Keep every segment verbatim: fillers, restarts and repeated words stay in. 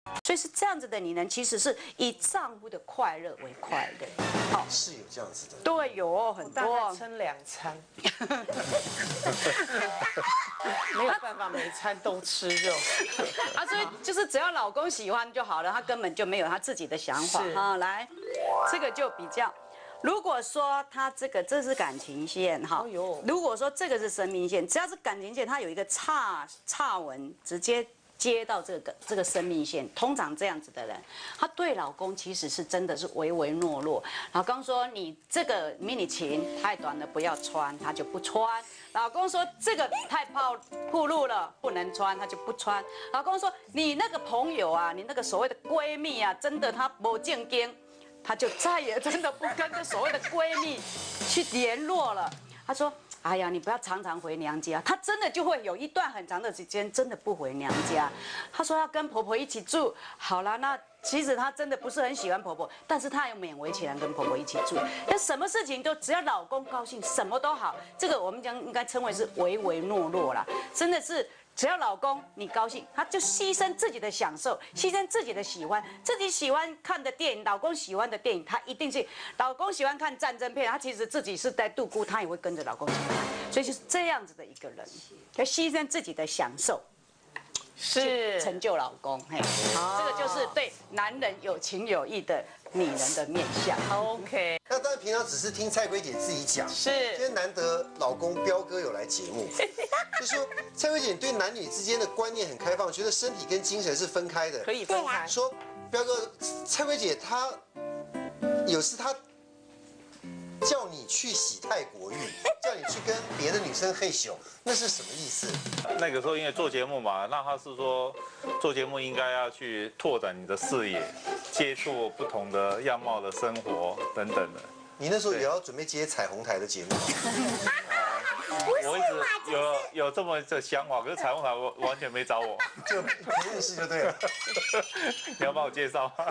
所以是这样子的女人，其实是以丈夫的快乐为快乐。好， 是有这样子的。 对，有很大概多。 撑两餐，没有办法每餐都吃肉啊，所以就是只要老公喜欢就好了，他根本就没有他自己的想法是啊。来，这个就比较。如果说他这个这是感情线哈，如果说这个是生命线，只要是感情线，它有一个岔岔纹，直接接到这个这个生命线，通常这样子的人，他对老公其实是真的是唯唯诺诺。老公说你这个迷你裙太短了，不要穿，他就不穿。老公说这个太暴暴露了，不能穿，他就不穿。老公说你那个朋友啊，你那个所谓的闺蜜啊，真的她不正经。她就再也真的不跟这所谓的闺蜜去联络了。她说：“哎呀，你不要常常回娘家。”她真的就会有一段很长的时间真的不回娘家。她说要跟婆婆一起住。好了，那其实她真的不是很喜欢婆婆，但是她也勉为其难跟婆婆一起住。那什么事情都只要老公高兴，什么都好。这个我们讲应该称为是唯唯诺诺啦，真的是。只要老公你高兴，他就牺牲自己的享受，牺牲自己的喜欢，自己喜欢看的电影，老公喜欢的电影，他一定是老公喜欢看战争片，他其实自己是在度孤，他也会跟着老公一起看，所以就是这样子的一个人，要牺牲自己的享受， 是成就老公。嘿，这个就是对男人有情有义的女人的面相。 OK， 那当然平常只是听蔡圭姐自己讲， 是今天难得老公彪哥有来节目，就说蔡圭姐对男女之间的观念很开放，觉得身体跟精神是分开的， 可以分开。 说彪哥，蔡圭姐她有次她叫你去洗泰国浴，叫你去跟别的女生嘿咻，那是什么意思？ 那个时候因为做节目嘛，那他是说做节目应该要去拓展你的视野，接触不同的样貌的生活等等的。 你那时候也要准备接彩虹台的节目？ 我一直有有这么的想法，可是彩虹台我完全没找我， 就不认识就对了。 你要帮我介绍吗？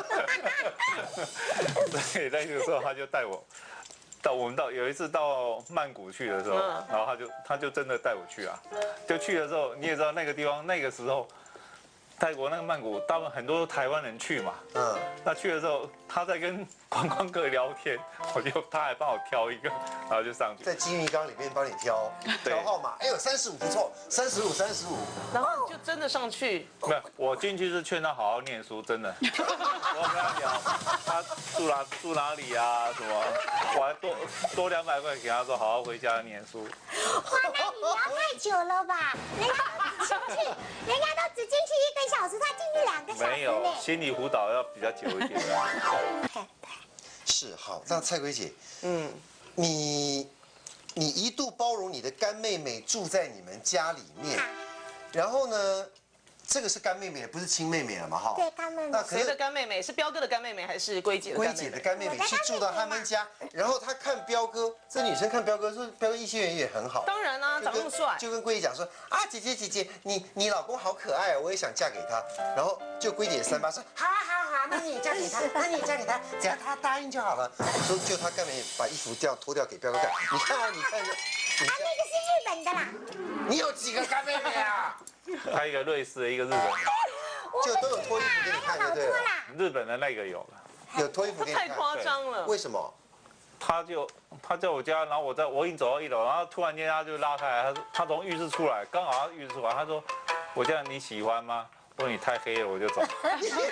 对，那个时候他就带我。到我们到有一次到曼谷去的时候，然后他就他就真的带我去啊，就去的时候你也知道那个地方那个时候，泰国那个曼谷大部分很多台湾人去嘛，嗯，那去的时候他在跟观光客聊天，我就他还帮我挑一个，然后就上去， 在金鱼缸里面帮你挑挑号码，哎呦三十五不错，三十五三十五， 然后你就真的上去， 没有，我进去是劝他好好念书，真的，我跟他聊他住哪住哪里啊什么，我还多多两百块给他说好好回家念书。 哇，那你聊太久了吧？人家都只进去，人家都只进去一个小时，他进去两个小时没有，心理辅导要比较久一点。 是好，那蔡圭姐，嗯，你你一度包容你的干妹妹住在你们家里面，然后呢，这个是干妹妹，不是亲妹妹了嘛？哈， 对，干妹妹。 那可谁的是干妹妹？是彪哥的干妹妹还是圭姐的圭干妹妹？ 姐的干妹妹去住到他们家，然后她看彪哥，这女生看彪哥说彪哥异性缘也很好， 当然啦，长那么帅， 就跟圭姐讲说啊，姐姐姐姐，你你老公好可爱，我也想嫁给他。然后就圭姐三八说好啊好啊好啊，那你也嫁给他，那你也嫁给他，只要他答应就好了。说就他干妹把衣服掉脱掉给彪哥看，你看啊你看， 啊，那个是日本的啦。 你有几个干妹妹啊？ 他一个瑞士的，一个日本， 就都有脱衣服给你看，就对了。 日本的那个有了， 有脱衣服给你看。 太夸张了。 为什么？ 他就他在我家，然后我在我已经走到一楼，然后突然间他就拉开来，他说他从浴室出来，刚好他浴室出来，他说我这样你喜欢吗？我说你太黑了，我就走。 你乱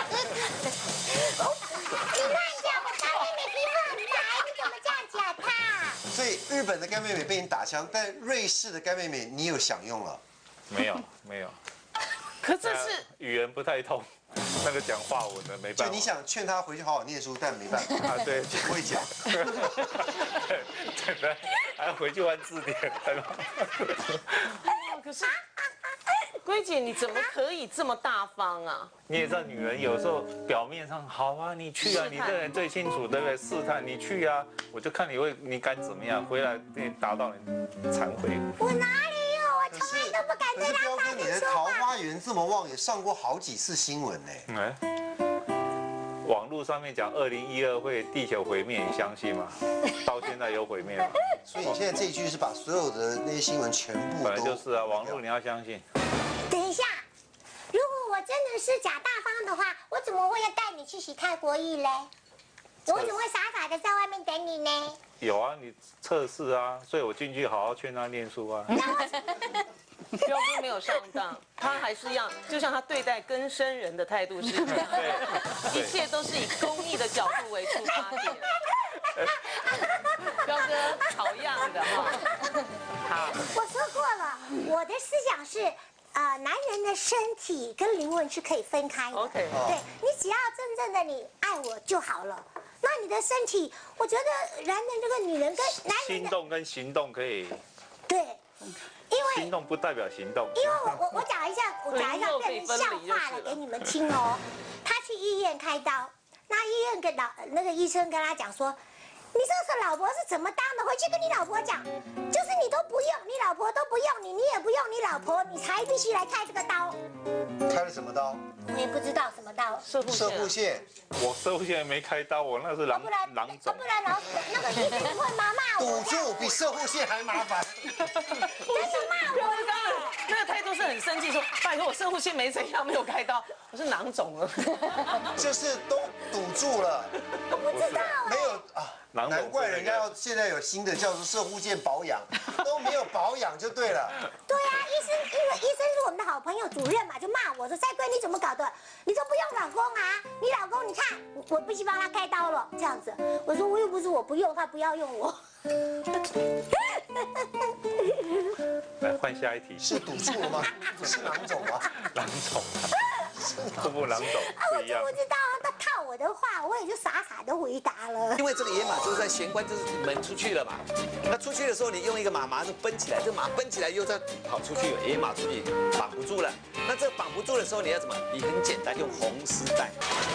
讲，我干妹妹皮肤很白，你怎么这样讲她？ 所以日本的干妹妹被你打枪，但瑞士的干妹妹你有享用了？ 没有没有， 可这是语言不太通，那个讲法文的没办法。 就你想劝她回去好好念书，但没办法啊，对， 不会讲。 对对，还要回去玩字典，对吧？ 可是，圭姐你怎么可以这么大方啊？ 你也知道，女人有时候表面上好啊，你去啊，你这人最清楚，对不对？试探你去啊，我就看你会你敢怎么样，回来给你打到你忏悔。 我哪里有？我从来都不敢可是对她彪哥你的大声说话。 桃花源这么旺，也上过好几次新闻呢。 哎，网络上面讲二零一二会地球毁灭，你相信吗？到现在有毁灭吗？ 所以你现在这一句是把所有的那些新闻全部都本来就是啊，网络你要相信。 等一下，如果我真的的是假大方的话，我怎么会要带你去洗泰国浴嘞？我为什么会傻傻的在外面等你呢？ 有啊，你测试啊，所以我进去好好劝他念书啊。 彪哥没有上当，他还是要，就像他对待更生人的态度是一样的，一切都是以公益的角度为出发点。彪哥好样的哈！好， 我说过了，我的思想是，呃，男人的身体跟灵魂是可以分开的。 OK 对你只要真正的你爱我就好了。那你的身体，我觉得男人这个女人跟男人的心动跟行动可以， 对，因为心动不代表行动。 因为我我我讲一下，我讲一下变成笑话了给你们听哦。他去医院开刀，那医院跟老那个医生跟他讲说，你这个老婆是怎么当的？回去跟你老婆讲，就是你都不用，你老婆都不用你，你也不用你老婆，你才必须来开这个刀。 开了什么刀？ 你不知道什么刀？ 射护射护线。 我射护线没开刀，我那是狼不然狼肿。 不然老那个医生会骂骂我。 堵住比射护线还麻烦。 真的骂我。 那个态度是很生气，说拜托我射护线没怎样，没有开刀，我是囊肿了。 就是都堵住了。 我不知道。 没有啊。难怪人家要现在有新的叫做射护线保养，都没有保养就对了。 对啊，医生因为医生是我们的好朋友主任嘛，就骂我说：“赛龟你怎么搞的？你都不用老公啊？你老公你看我必须帮他开刀了，这样子。”我说：“我又不是我不用，他不要用我。” 来换下一题。 是堵住了吗？不是囊肿吗？ 囊肿，腹部囊肿啊，我就不知道他套我的话，我也就傻傻的回答了。 因为这个野马就是在玄关，就是门出去了嘛。那出去的时候，你用一个马，马就奔起来，这个马奔起来又再跑出去，野马出去绑不住了。那这绑不住的时候，你要怎么？你很简单，用红丝带。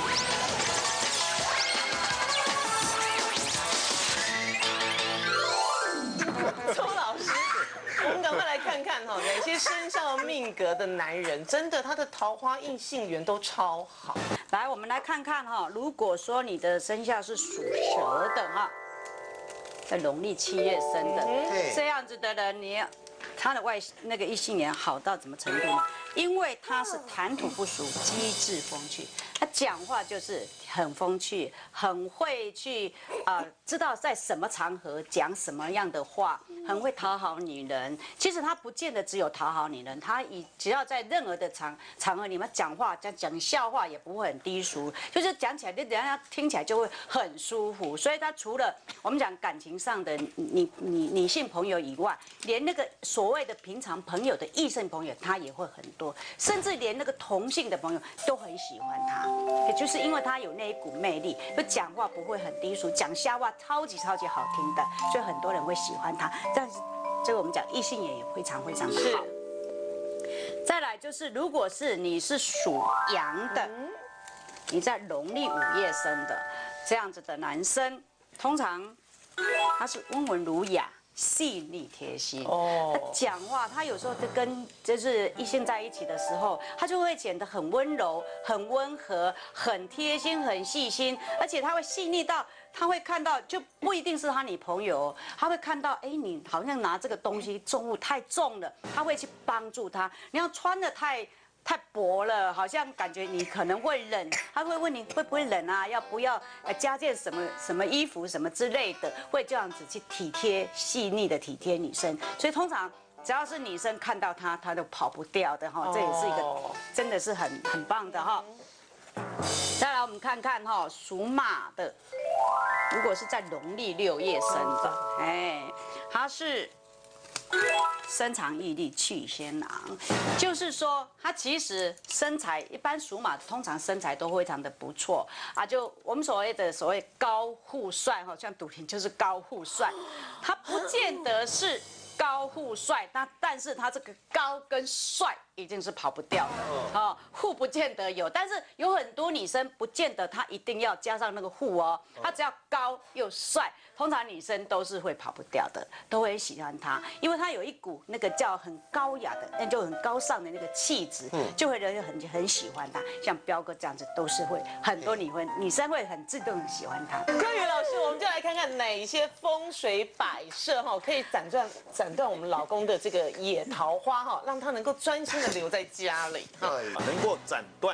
周老师，我们赶快来看看哈，哪些生肖命格的男人，真的他的桃花运性缘都超好。 来，我们来看看哈，如果说你的生肖是属蛇的哈，在农历七月生的，这样子的人，你他的外那个异性缘好到什么程度呢？因为他是谈吐不俗，机智风趣，他讲话就是很风趣，很会去啊、呃，知道在什么场合讲什么样的话，很会讨好女人。其实他不见得只有讨好女人，他以只要在任何的场场合，你们讲话讲讲笑话也不会很低俗，就是讲起来人家听起来就会很舒服。所以他除了我们讲感情上的女女女性朋友以外，连那个所谓的平常朋友的异性朋友，他也会很多，甚至连那个同性的朋友都很喜欢他，也就是因为他有那一股魅力，就讲话不会很低俗，讲笑话超级超级好听的，所以很多人会喜欢他。但是这个我们讲异性缘也非常非常的好。再来就是，如果是你是属羊的，你在农历五月生的这样子的男生，通常他是温文儒雅。细腻贴心哦，他讲话，他有时候就跟就是异性在一起的时候，他就会显得很温柔、很温和、很贴心、很细心，而且他会细腻到，他会看到就不一定是他女朋友，他会看到，哎，你好像拿这个东西重物太重了，他会去帮助他。你要穿的太。太薄了，好像感觉你可能会冷，他会问你会不会冷啊？要不要呃加件什么什么衣服什么之类的，会这样子去体贴细腻的体贴女生。所以通常只要是女生看到他，他都跑不掉的哈，这也是一个真的是很很棒的哈。再来我们看看哈，属马的，如果是在农历六月生的，哎，他是。身长毅力去先郎，就是说他其实身材一般属马通常身材都非常的不错啊，就我们所谓的所谓高富帅哈，像赌婷就是高富帅，他不见得是高富帅，但但是他这个高跟帅一定是跑不掉的哦，富不见得有，但是有很多女生不见得她一定要加上那个富哦，她只要高又帅。通常女生都是会跑不掉的，都会喜欢他，因为他有一股那个叫很高雅的，那就很高尚的那个气质，就会人很很喜欢他。像彪哥这样子，都是会很多女会女生会很自动喜欢他。 柯宇老师，我们就来看看哪一些风水摆设哈，可以斩断斩断我们老公的这个野桃花哈，让他能够专心的留在家里哈， 能够斩断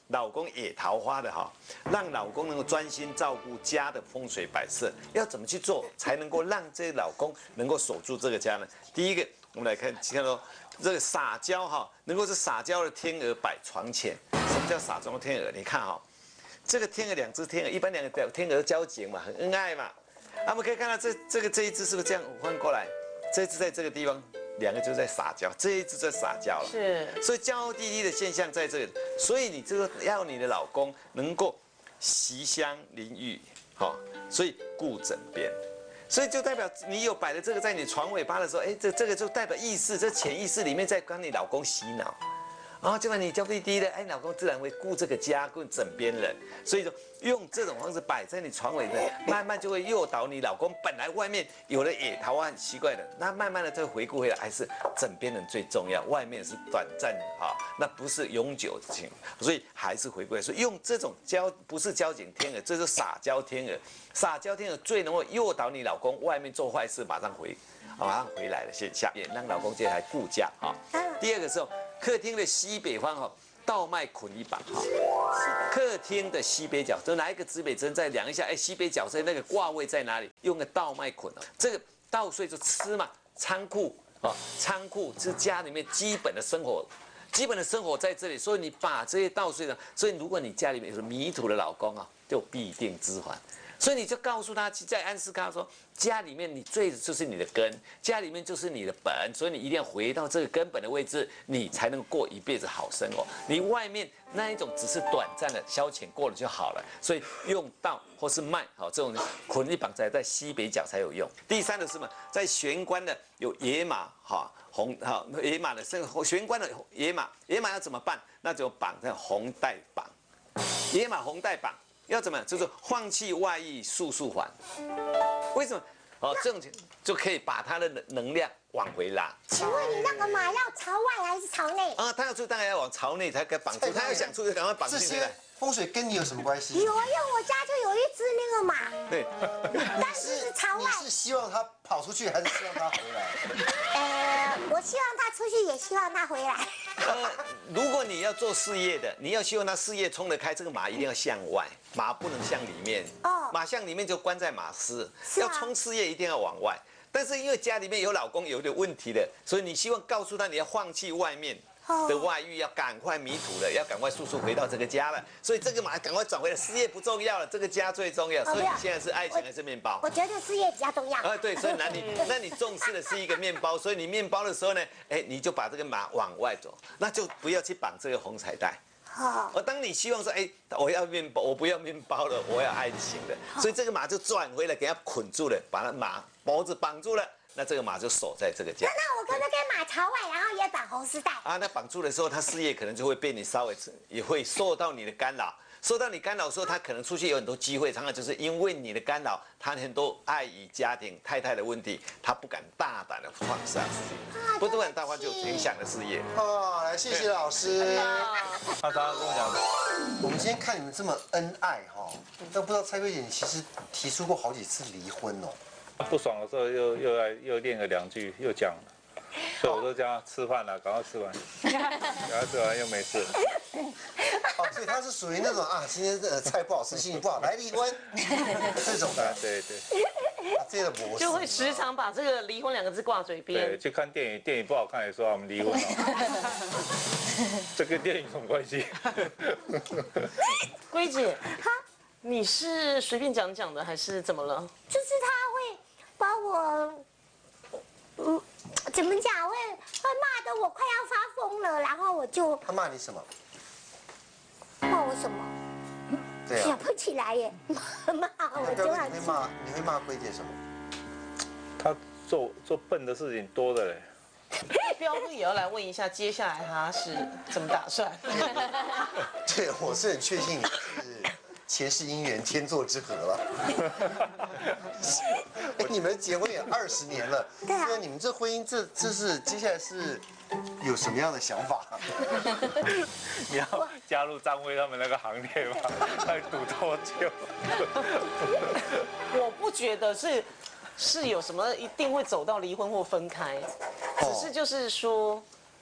老公野桃花的哈，让老公能够专心照顾家的风水摆设，要怎么去做才能够让这老公能够守住这个家呢？第一个，我们来看，看到这个撒娇哈，能够是撒娇的天鹅摆床前。什么叫撒娇的天鹅？你看哈，这个天鹅两只天鹅，一般两个天鹅交情嘛，很恩爱嘛。啊，我们可以看到这这个这一只是不是这样翻过来？这一只在这个地方。两个就在撒娇，这一只在撒娇了， 是， 所以娇滴滴的现象在这里，所以你这个要你的老公能够习香淋浴，好，所以顾枕边，所以就代表你有摆的这个在你床尾巴的时候，哎，这这个就代表意识，这潜意识里面在帮你老公洗脑。然后就把你娇滴滴的，哎，老公自然会顾这个家，顾枕边人，所以说用这种方式摆在你床尾的，慢慢就会诱导你老公。本来外面有了野桃花很奇怪的，那慢慢的再回顾回来，还是枕边人最重要，外面是短暂的哈，那不是永久的情，所以还是回归。所以用这种交不是交警天鹅，这是撒娇天鹅，撒娇天鹅最能够诱导你老公外面做坏事马上回。马上回来的现象，也让老公这还顾家哈。第二个时候，客厅的西北方哈，倒卖捆一把哈。客厅的西北角，就拿一个指北针再量一下，哎，西北角在那个卦位在哪里？用个倒卖捆哦。这个稻穗就吃嘛，仓库啊，仓库是家里面基本的生活，基本的生活在这里。所以你把这些稻穗呢，所以如果你家里面有迷途的老公啊，就必定知还。所以你就告诉他，在暗示他说，家里面你最就是你的根，家里面就是你的本，所以你一定要回到这个根本的位置，你才能过一辈子好生活。你外面那一种只是短暂的消遣过了就好了。所以用稻或是麦，好这种捆一绑在在西北角才有用。第三的是什么？在玄关的有野马，哈红哈野马的这个玄关的野马，野马要怎么办？那就绑在红带绑，野马红带绑。要怎么？就是放弃外遇，速速还。为什么？哦，这种就可以把他的能量往回拉。 请问你那个马要朝外还是朝内？ 啊，他要出当然要往朝内才可以绑住，他要想出就赶快绑进来。 风水跟你有什么关系？ 有啊，因为我家就有一只那个马。 对。 但是是朝外。 你是希望它跑出去，还是希望它回来？ 呃，我希望它出去，也希望它回来。 呃，如果你要做事业的，你要希望他事业冲得开，这个马一定要向外，马不能向里面。哦。马向里面就关在马师，要冲事业一定要往外。但是因为家里面有老公有点问题的，所以你希望告诉他你要放弃外面。的外遇要赶快迷途了，要赶快速速回到这个家了，所以这个马赶快转回来，事业不重要了，这个家最重要。所以你现在是爱情还是面包？ 我觉得事业比较重要。 啊，对，所以那你那你重视的是一个面包，所以你面包的时候呢，哎，你就把这个马往外走，那就不要去绑这个红彩带。好。而当你希望说，哎，我要面包，我不要面包了，我要爱情的，所以这个马就转回来，给它捆住了，把它马脖子绑住了。那这个马就守在这个家。 那我可不可以马朝外，然后也绑红丝带？ 啊，那绑住的时候，他事业可能就会被你稍微也会受到你的干扰。受到你干扰的时候，他可能出去有很多机会，常常就是因为你的干扰，他很多爱与家庭、太太的问题，他不敢大胆的放下出去，不然大话就影响了事业。 哦，来，谢谢老师。 他刚刚跟我讲， 我们今天看你们这么恩爱哈，但不知道蔡薇姐你其实提出过好几次离婚哦。 不爽的时候又又来又练个两句又讲了，所以我都叫他吃饭了，赶快吃完，赶快吃完又没事。 哦，所以他是属于那种啊，今天的菜不好吃，心情不好，来离婚这种的。 对对。 这个模式就会时常把这个离婚两个字挂嘴边。 对，去看电影，电影不好看也说我们离婚了。这跟电影有什么关系？ 龟姐。你是随便讲讲的，还是怎么了？ 就是他会把我，嗯，怎么讲？会会骂得我快要发疯了，然后我就他骂你什么？ 骂我什么？ 对啊， 想不起来耶。骂我就你会骂你会骂龟姐什么？ 他做做笨的事情多的嘞。 彪哥也要来问一下，接下来他是怎么打算？ 对，我是很确信你是。前世姻缘，天作之合了。哎，你们结婚也二十年了，对啊，你们这婚姻，这这是接下来是有什么样的想法？ 你要加入张威他们那个行列吗？还赌多久？ 我不觉得是是有什么一定会走到离婚或分开，只是就是说。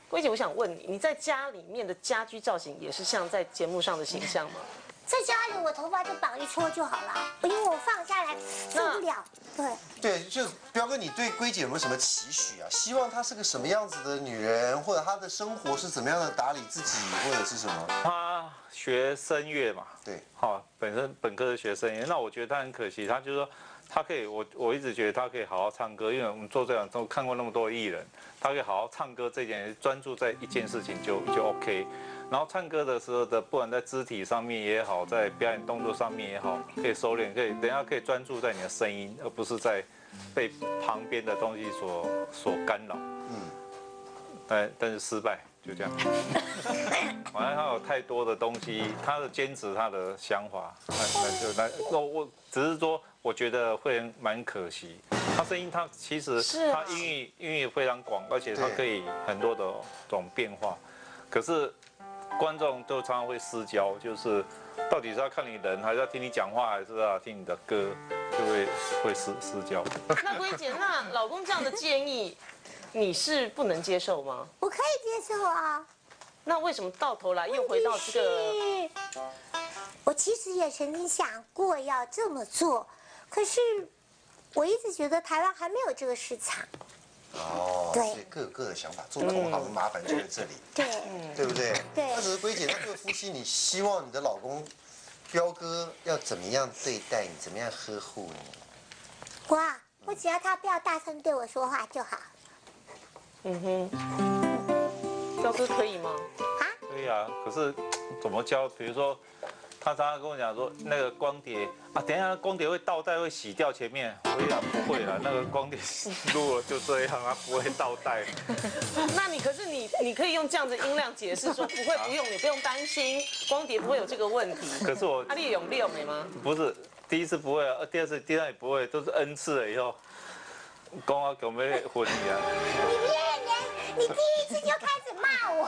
薇姐，我想问你，你在家里面的家居造型也是像在节目上的形象吗？ 在家里我头发就绑一撮就好了，因为我放下来受不了。对对，就彪哥，你对龟姐有没有什么期许啊？希望她是个什么样子的女人，或者她的生活是怎么样的打理自己，或者是什么？ 她学声乐嘛， 对， 好，本身本科是学声乐，那我觉得她很可惜，她就是说。他可以，我我一直觉得他可以好好唱歌，因为我们做这样都看过那么多艺人，他可以好好唱歌这件，专注在一件事情就就 OK。然后唱歌的时候的，不管在肢体上面也好，在表演动作上面也好，可以收敛，可以等下可以专注在你的声音，而不是在被旁边的东西所所干扰。嗯，但但是失败。就这样，反正他有太多的东西，他的坚持，他的想法，那那就那我我只是说，我觉得会蛮可惜。他声音，他其实他音域音域非常广，而且他可以很多的这种变化。可是观众就常常会失焦，就是到底是要看你人，还是要听你讲话，还是要听你的歌，就会会失失焦。 那龟姐，那老公这样的建议。你是不能接受吗？ 我可以接受啊。 那为什么到头来又回到这个？ 我其实也曾经想过要这么做，可是我一直觉得台湾还没有这个市场。 哦，所以各有各的想法，做同行的麻烦就在这里，对，对不对？ 对。 那只是龟姐，那这个夫妻，你希望你的老公彪哥要怎么样对待你，怎么样呵护你？ 哇，我只要他不要大声对我说话就好。 嗯哼，彪哥可以吗？ 啊？ 可以啊，可是怎么教？比如说，他常常跟我讲说，那个光碟啊，等一下光碟会倒带，会洗掉前面。我一讲不会啦，那个光碟录了就这样，它不会倒带。 那你可是你，你可以用这样的音量解释说，不会，不用，你不用担心，光碟不会有这个问题。 可是我， 阿丽有六没吗？ 不是，第一次不会啊，第二次、第三次也不会，都是 N 次了以后。讲啊，有没有婚礼啊？ 你骗人！你第一次就开始骂我。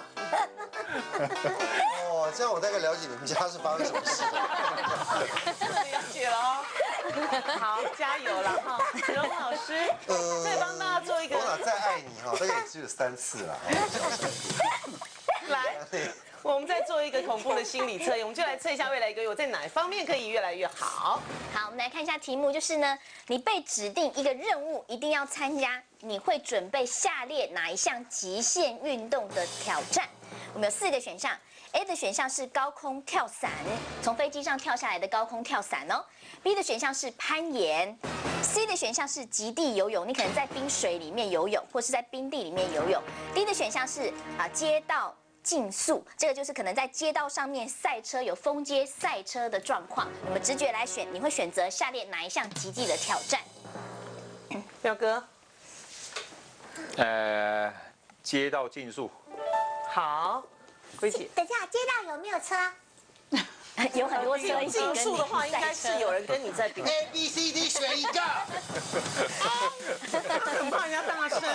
哦，这样我大概了解你们家是发生什么事了。 了解了哦。好，加油了哈，荣老师，呃，再帮大家做一个。 我哪再爱你哈，大概也只有三次了。 来。我们再做一个恐怖的心理测验，我们就来测一下未来一个月我在哪一方面可以越来越好。 好，我们来看一下题目，就是呢，你被指定一个任务，一定要参加，你会准备下列哪一项极限运动的挑战？我们有四个选项 ，A 的选项是高空跳伞，从飞机上跳下来的高空跳伞哦。B 的选项是攀岩 ，C 的选项是极地游泳，你可能在冰水里面游泳，或是在冰地里面游泳。D 的选项是啊街道竞速，这个就是可能在街道上面赛车，有封街赛车的状况。我们直觉来选，你会选择下列哪一项极地的挑战？ 表哥， 呃，街道竞速。 好，龟姐。 等一下，街道有没有车？ 有很多车。 竞速的话，应该是有人跟你在比。 A B C D 选一个。 很怕人家大声。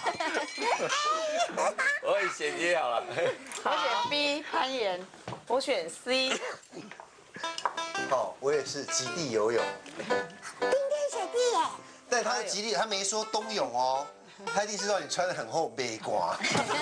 我也选 A 好了。 我选 B 攀岩， 我选 C。 好，我也是极地游泳。 冰天雪地耶。 但他的极地，他没说冬泳哦，他一定是让你穿得很厚，背刮。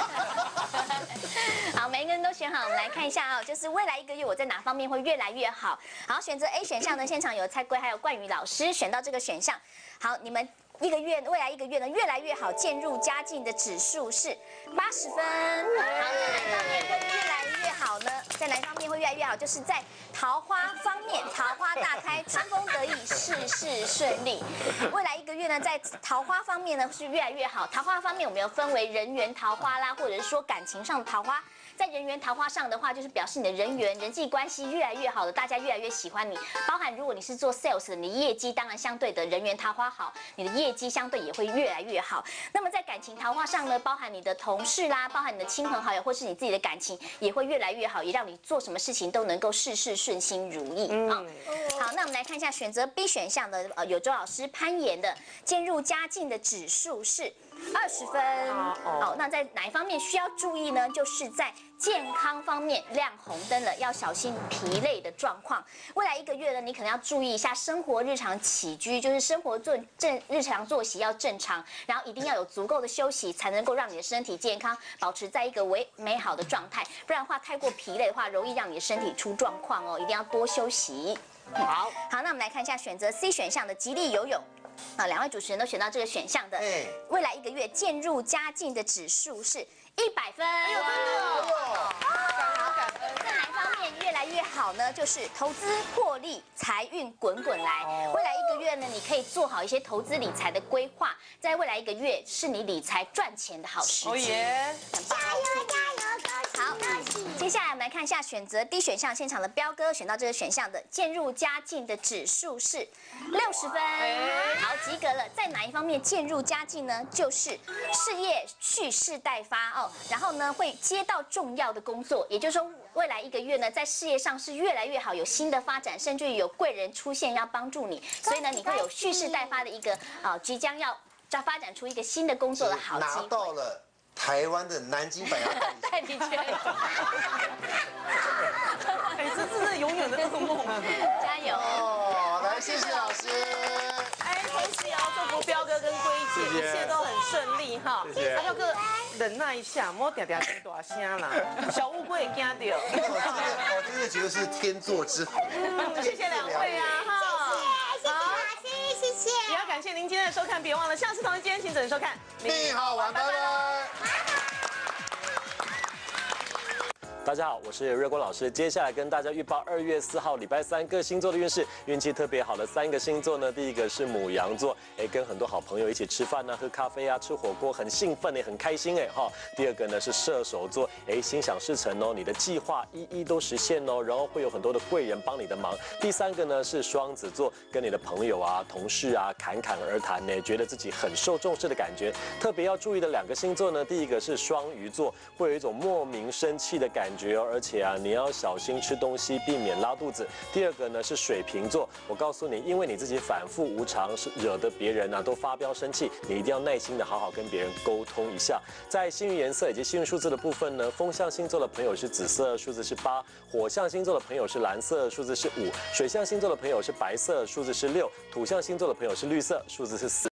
好，每一个人都选好，我们来看一下哦，就是未来一个月我在哪方面会越来越好。好，选择 A 选项呢，现场有蔡圭还有冠宇老师选到这个选项。好，你们一个月未来一个月呢越来越好，渐入佳境的指数是八十分。好，哪一方面会越来越好呢？在哪一方面会越来越好？就是在桃花方面，桃花大开，春风得意，事事顺利。未来一个月呢，在桃花方面呢是越来越好。桃花方面我们有分为人缘桃花啦，或者是说感情上的桃花。在人缘桃花上的话，就是表示你的人缘、人际关系越来越好的，大家越来越喜欢你。包含如果你是做 sales 的，你的业绩当然相对的人缘桃花好，你的业绩相对也会越来越好。那么在感情桃花上呢，包含你的同事啦，包含你的亲朋好友，或是你自己的感情也会越来越好，也让你做什么事情都能够事事顺心如意啊。好，那我们来看一下选择 B 选项的呃有周老师攀岩的渐入佳境的指数是二十分。好，那在哪一方面需要注意呢？就是在健康方面亮红灯了，要小心疲累的状况。未来一个月呢，你可能要注意一下生活日常起居，就是生活作正日常作息要正常，然后一定要有足够的休息，才能够让你的身体健康保持在一个为美好的状态。不然的话，太过疲累的话，容易让你的身体出状况哦，一定要多休息。好，好，那我们来看一下选择 C 选项的极力游泳。啊，两位主持人都选到这个选项的，未来一个月渐入佳境的指数是一百分。哎呦，真的哦！好，感恩。在哪一方面越来越好呢？就是投资获利，财运滚滚来。未来一个月呢，你可以做好一些投资理财的规划，在未来一个月是你理财赚钱的好时机。哦耶！很棒。加油加油！好，接下来我们来看一下选择 D 选项现场的彪哥选到这个选项的渐入佳境的指数是六十分。好，及格了。在哪一方面渐入佳境呢？就是事业蓄势待发哦，然后呢会接到重要的工作，也就是说未来一个月呢在事业上是越来越好，有新的发展，甚至于有贵人出现要帮助你，所以呢你会有蓄势待发的一个啊、呃、即将要要发展出一个新的工作的好机会。 拿到了台湾的南京百洋代理权。 哎，这真的永远的噩梦。 加油！ 来，谢谢老师。 哎，同时也要祝福彪哥跟龟姐一切都很顺利哈。 谢谢。 彪哥忍耐一下，莫嗲嗲声大声啦，小乌龟也惊到。 我真的觉得是天作之合。 嗯，谢谢两位啊哈。 谢谢老师，谢谢。 也要感谢您今天的收看，别忘了下次同一时间请准时收看。 你好玩，拜拜。 大家好，我是瑞光老师。接下来跟大家预报二月四号礼拜三各星座的运势，运气特别好的三个星座呢，第一个是牡羊座，哎，跟很多好朋友一起吃饭呢、喝咖啡啊、吃火锅，很兴奋哎，很开心哎哈。第二个呢是射手座，哎，心想事成哦，你的计划一一都实现哦，然后会有很多的贵人帮你的忙。第三个呢是双子座，跟你的朋友啊、同事啊侃侃而谈呢，觉得自己很受重视的感觉。特别要注意的两个星座呢，第一个是双鱼座，会有一种莫名生气的感觉。而且啊，你要小心吃东西，避免拉肚子。第二个呢是水瓶座，我告诉你，因为你自己反复无常，是惹得别人啊都发飙生气，你一定要耐心的好好跟别人沟通一下。在幸运颜色以及幸运数字的部分呢，风象星座的朋友是紫色，数字是八；火象星座的朋友是蓝色，数字是五；水象星座的朋友是白色，数字是六；土象星座的朋友是绿色，数字是四。